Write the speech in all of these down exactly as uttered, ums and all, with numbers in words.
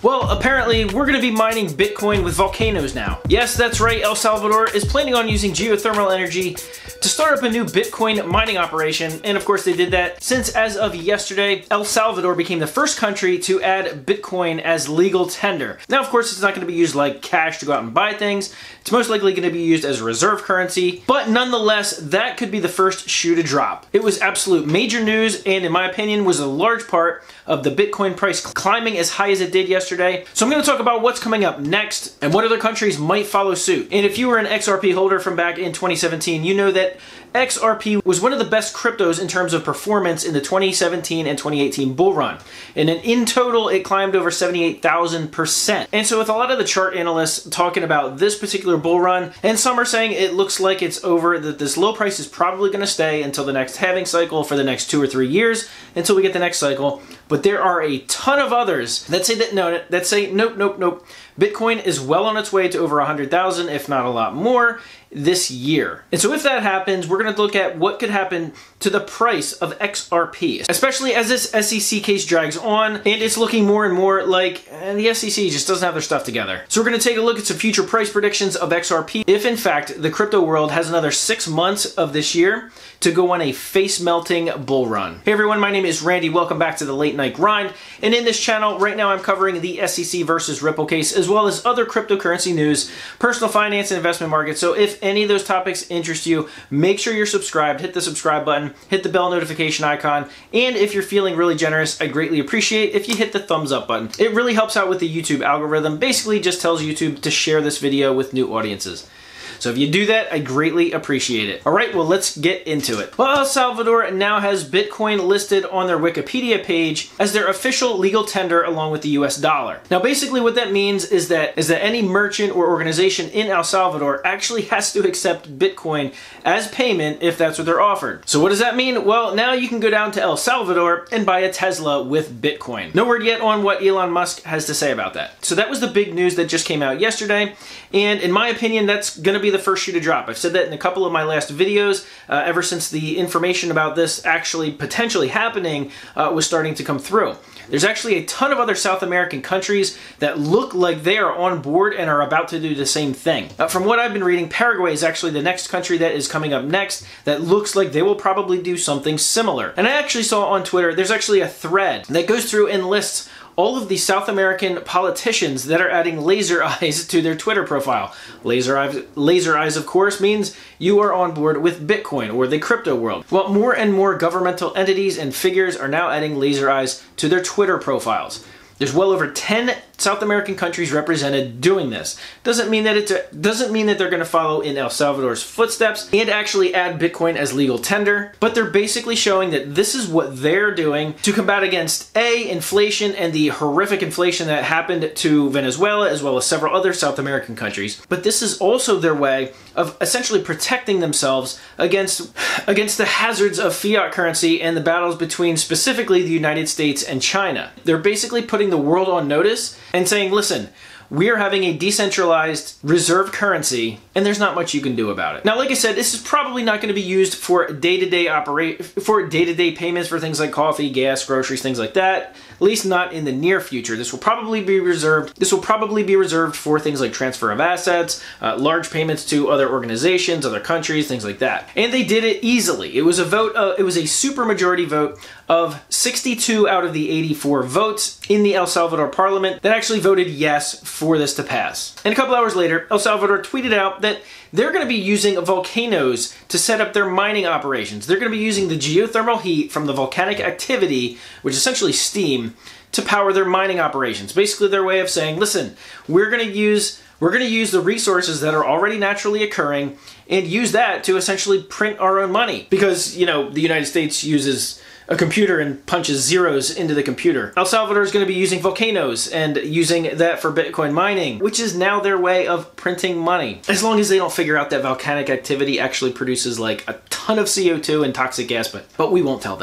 Well, apparently we're going to be mining Bitcoin with volcanoes now. Yes, that's right, El Salvador is planning on using geothermal energy to start up a new Bitcoin mining operation, and of course they did that since as of yesterday, El Salvador became the first country to add Bitcoin as legal tender. Now, of course, it's not going to be used like cash to go out and buy things. It's most likely going to be used as a reserve currency, but nonetheless, that could be the first shoe to drop. It was absolute major news, and in my opinion, was a large part of the Bitcoin price climbing as high as it did yesterday. So I'm going to talk about what's coming up next and what other countries might follow suit. And if you were an X R P holder from back in twenty seventeen, you know that X R P was one of the best cryptos in terms of performance in the twenty seventeen and twenty eighteen bull run. And in total, it climbed over seventy-eight thousand percent. And so with a lot of the chart analysts talking about this particular bull run, and some are saying it looks like it's over, that this low price is probably going to stay until the next halving cycle for the next two or three years, until we get the next cycle. But there are a ton of others that say that no, that say nope, nope, nope. Bitcoin is well on its way to over one hundred thousand, if not a lot more, this year. And so if that happens, we're going to look at what could happen to the price of X R P, especially as this S E C case drags on, and it's looking more and more like eh, the S E C just doesn't have their stuff together. So we're going to take a look at some future price predictions of X R P, if in fact the crypto world has another six months of this year to go on a face-melting bull run. Hey everyone, my name is Randy. Welcome back to the Late Night Grind. And in this channel, right now I'm covering the S E C versus Ripple case, as well as other cryptocurrency news, personal finance, and investment markets. So if any of those topics interest you, make sure you're subscribed, hit the subscribe button, hit the bell notification icon, and if you're feeling really generous, I greatly appreciate if you hit the thumbs up button. It really helps out with the YouTube algorithm. Basically just tells YouTube to share this video with new audiences. So if you do that, I greatly appreciate it. All right, well, let's get into it. Well, El Salvador now has Bitcoin listed on their Wikipedia page as their official legal tender along with the U S dollar. Now, basically what that means is that is that any merchant or organization in El Salvador actually has to accept Bitcoin as payment if that's what they're offered. So what does that mean? Well, now you can go down to El Salvador and buy a Tesla with Bitcoin. No word yet on what Elon Musk has to say about that. So that was the big news that just came out yesterday, and in my opinion, that's going to be the first shoe to drop. I've said that in a couple of my last videos, uh, ever since the information about this actually potentially happening uh, was starting to come through. There's actually a ton of other South American countries that look like they are on board and are about to do the same thing. Uh, from what I've been reading, Paraguay is actually the next country that is coming up next that looks like they will probably do something similar. And I actually saw on Twitter, there's actually a thread that goes through and lists all of the South American politicians that are adding laser eyes to their Twitter profile. Laser eyes, laser eyes, of course, means you are on board with Bitcoin or the crypto world. Well, more and more governmental entities and figures are now adding laser eyes to their Twitter profiles. There's well over ten South American countries represented doing this. Doesn't mean that it's a, doesn't mean that they're going to follow in El Salvador's footsteps and actually add Bitcoin as legal tender, but they're basically showing that this is what they're doing to combat against A, inflation and the horrific inflation that happened to Venezuela as well as several other South American countries. But this is also their way of essentially protecting themselves against against the hazards of fiat currency and the battles between specifically the United States and China. They're basically putting the world on notice and saying, listen, we are having a decentralized reserve currency, and there's not much you can do about it. Now, like I said, this is probably not going to be used for day-to-day operate for day-to-day payments for things like coffee, gas, groceries, things like that. At least not in the near future. This will probably be reserved. This will probably be reserved for things like transfer of assets, uh, large payments to other organizations, other countries, things like that. And they did it easily. It was a vote. Uh, it was a supermajority vote of sixty-two out of the eighty-four votes in the El Salvador Parliament that actually voted yes for this to pass. And a couple hours later, El Salvador tweeted out that they're going to be using volcanoes to set up their mining operations. They're going to be using the geothermal heat from the volcanic activity, which is essentially steam, to power their mining operations. Basically their way of saying, listen, we're going to use we're going to use the resources that are already naturally occurring and use that to essentially print our own money. Because, you know, the United States uses a computer and punches zeros into the computer. El Salvador is going to be using volcanoes and using that for Bitcoin mining, which is now their way of printing money. As long as they don't figure out that volcanic activity actually produces like a ton of C O two and toxic gas, but, but we won't tell them that.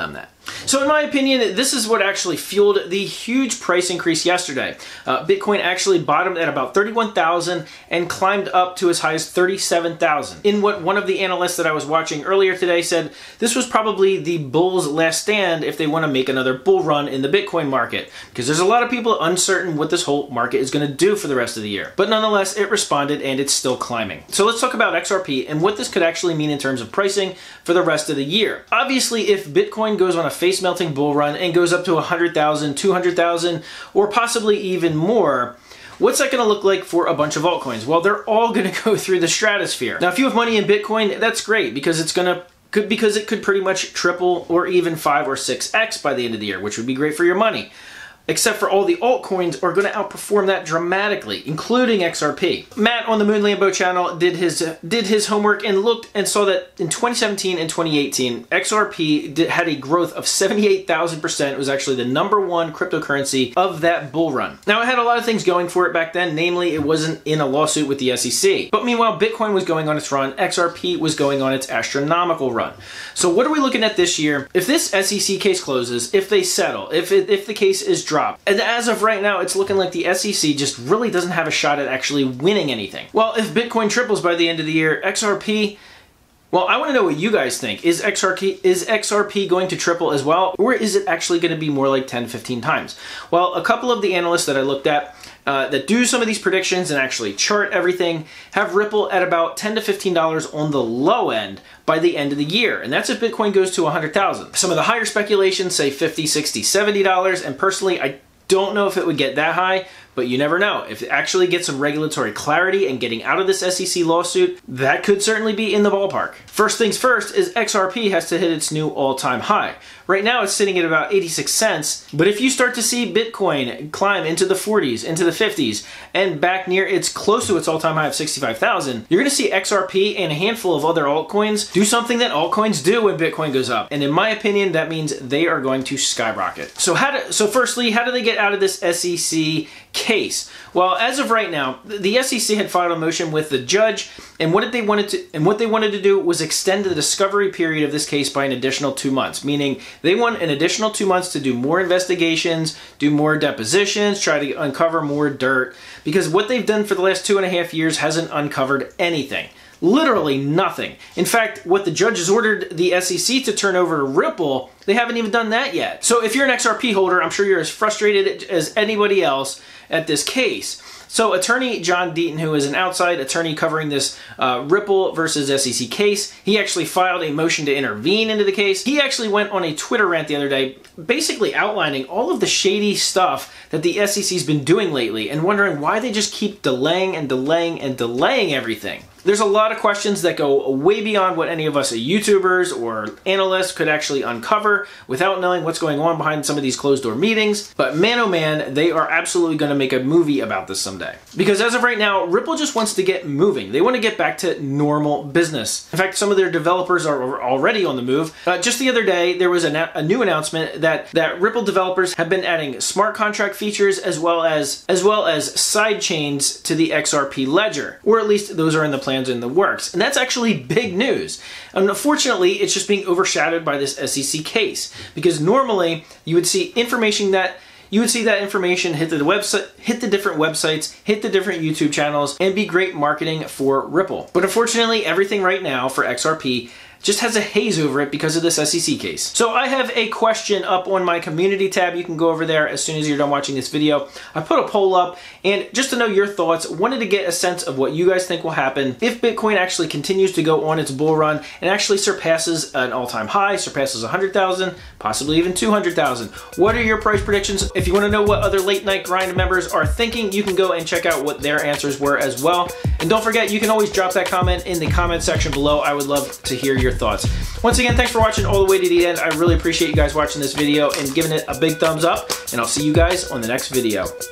So in my opinion, this is what actually fueled the huge price increase yesterday. Uh, Bitcoin actually bottomed at about thirty-one thousand and climbed up to as high as thirty-seven thousand. In what one of the analysts that I was watching earlier today said, this was probably the bull's last stand if they want to make another bull run in the Bitcoin market, because there's a lot of people uncertain what this whole market is going to do for the rest of the year. But nonetheless, it responded and it's still climbing. So let's talk about X R P and what this could actually mean in terms of pricing for the rest of the year. Obviously, if Bitcoin goes on a face melting bull run and goes up to one hundred thousand, two hundred thousand, or possibly even more, what's that going to look like for a bunch of altcoins? Well, they're all going to go through the stratosphere. Now, if you have money in Bitcoin, that's great because it's going to could because it could pretty much triple or even five or six X by the end of the year, which would be great for your money. Except for all the altcoins are going to outperform that dramatically, including X R P. Matt on the Moon Lambo channel did his uh, did his homework and looked and saw that in twenty seventeen and twenty eighteen, X R P did, had a growth of seventy-eight thousand percent. It was actually the number one cryptocurrency of that bull run. Now, it had a lot of things going for it back then, namely it wasn't in a lawsuit with the S E C. But meanwhile, Bitcoin was going on its run, X R P was going on its astronomical run. So what are we looking at this year? If this S E C case closes, if they settle, if, it, if the case is dropped, and as of right now, it's looking like the S E C just really doesn't have a shot at actually winning anything. Well, if Bitcoin triples by the end of the year, X R P, well, I want to know what you guys think. Is X R P, is X R P going to triple as well? Or is it actually going to be more like ten, fifteen times? Well, a couple of the analysts that I looked at uh, that do some of these predictions and actually chart everything have Ripple at about ten to fifteen dollars on the low end by the end of the year. And that's if Bitcoin goes to one hundred thousand. Some of the higher speculations say fifty, sixty, seventy dollars. And personally, I don't know if it would get that high, but you never know. If it actually gets some regulatory clarity and getting out of this S E C lawsuit, that could certainly be in the ballpark. First things first is X R P has to hit its new all-time high. Right now it's sitting at about eighty-six cents, but if you start to see Bitcoin climb into the forties, into the fifties, and back near its close to its all-time high of sixty-five thousand, you're going to see X R P and a handful of other altcoins do something that altcoins do when Bitcoin goes up. And in my opinion, that means they are going to skyrocket. So how do, so firstly, how do they get out of this S E C case? Well, as of right now, the S E C had filed a motion with the judge, and what did they wanted to and what they wanted to do was extend the discovery period of this case by an additional two months, meaning they want an additional two months to do more investigations, do more depositions, try to uncover more dirt, because what they've done for the last two and a half years hasn't uncovered anything. Literally nothing. In fact, what the judge has ordered the S E C to turn over to Ripple, they haven't even done that yet. So if you're an X R P holder, I'm sure you're as frustrated as anybody else at this case. So attorney John Deaton, who is an outside attorney covering this uh, Ripple versus S E C case, he actually filed a motion to intervene into the case. He actually went on a Twitter rant the other day, basically outlining all of the shady stuff that the S E C's been doing lately and wondering why they just keep delaying and delaying and delaying everything. There's a lot of questions that go way beyond what any of us YouTubers or analysts could actually uncover without knowing what's going on behind some of these closed-door meetings. But man, oh man, they are absolutely going to make a movie about this someday. Because as of right now, Ripple just wants to get moving. They want to get back to normal business. In fact, some of their developers are already on the move. Uh, just the other day, there was a, a new announcement that, that Ripple developers have been adding smart contract features as well as, as well as side chains to the X R P ledger. Or at least those are in the plans in the works. And that's actually big news. And unfortunately, it's just being overshadowed by this S E C case. Because normally, you would see information that You would see that information hit the website, hit the different websites, hit the different YouTube channels, and be great marketing for Ripple. But unfortunately, everything right now for X R P just has a haze over it because of this S E C case. So I have a question up on my community tab. You can go over there as soon as you're done watching this video. I put a poll up, and just to know your thoughts, wanted to get a sense of what you guys think will happen if Bitcoin actually continues to go on its bull run and actually surpasses an all-time high, surpasses one hundred thousand, possibly even two hundred thousand. What are your price predictions? If you want to know what other late night grind members are thinking, you can go and check out what their answers were as well. And don't forget, you can always drop that comment in the comment section below. I would love to hear your thoughts. Once again, thanks for watching all the way to the end. I really appreciate you guys watching this video and giving it a big thumbs up, and I'll see you guys on the next video.